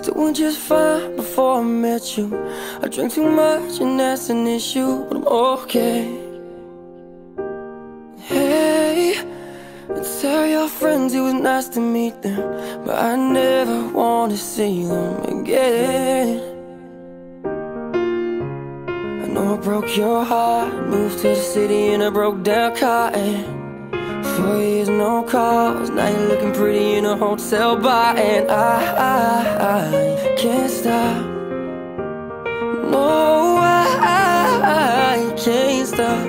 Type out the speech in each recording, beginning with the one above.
doing just fine before I met you. I drink too much and that's an issue, but I'm okay. Hey, tell your friends it was nice to meet them, but I never want to see them again. I know I broke your heart, moved to the city in a broke down car, and 4 years, no calls, now you're looking pretty in a hotel bar. And I can't stop. No, I can't stop.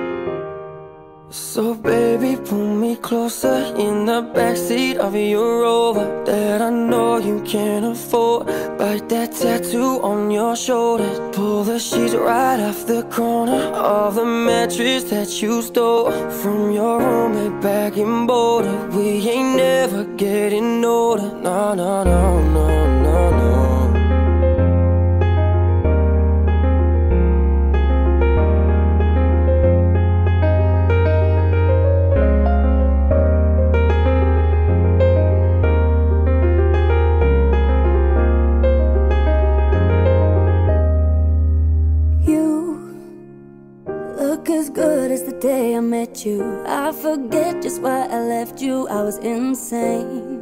So baby, pull me closer in the backseat of your Rover that I know you can't afford. Bite that tattoo on your shoulder, pull the sheets right off the corner of the mattress that you stole from your roommate back in Boulder. We ain't never getting older, no, no, no, no, no, no. As good as the day I met you, I forget just why I left you. I was insane.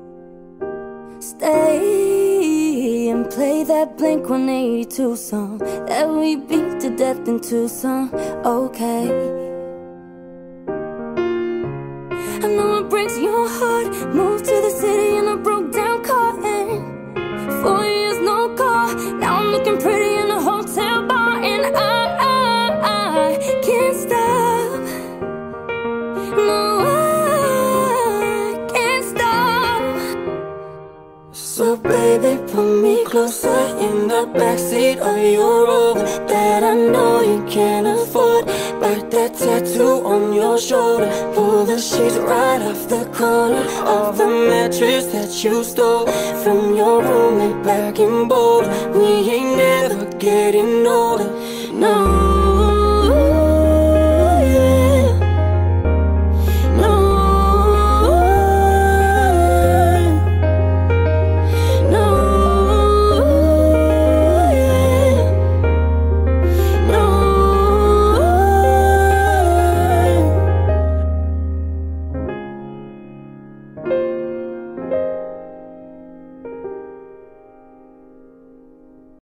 Stay and play that Blink-182 song that we beat to death in Tucson. Okay, I know it breaks your heart. Moved to the city in a broke down car, and 4 years no call. Now I'm looking pretty in a hotel bar, and I can't stop. No, I can't stop. So baby, pull me closer in the backseat of your Rover that I know you can't afford. Bite that tattoo on your shoulder, pull the sheets right off the corner of the mattress that you stole from your roommate back in Boulder. We ain't never getting older, no.